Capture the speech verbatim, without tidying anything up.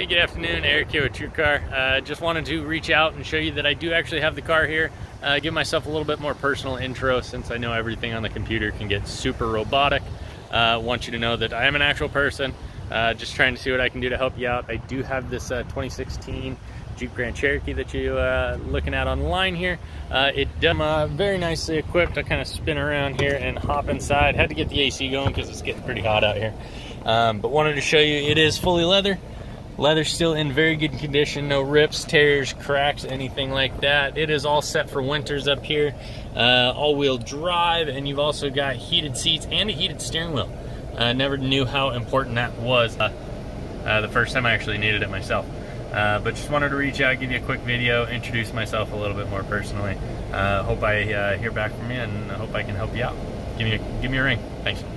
Hey, good afternoon, Eric here with TrueCar. Uh, just wanted to reach out and show you that I do actually have the car here. Uh, give myself a little bit more personal intro since I know everything on the computer can get super robotic. I uh, want you to know that I am an actual person, uh, just trying to see what I can do to help you out. I do have this uh, twenty sixteen Jeep Grand Cherokee that you're uh, looking at online here. Uh, it does uh, very nicely equipped. I kind of spin around here and hop inside. Had to get the A C going because it's getting pretty hot out here. Um, but wanted to show you it is fully leather. Leather's still in very good condition, no rips, tears, cracks, anything like that. It is all set for winters up here. Uh, all-wheel drive, and you've also got heated seats and a heated steering wheel. I uh, never knew how important that was uh, uh, the first time I actually needed it myself. Uh, but just wanted to reach out, give you a quick video, introduce myself a little bit more personally. Uh, hope I uh, hear back from you, and I hope I can help you out. Give me a, give me a ring. Thanks.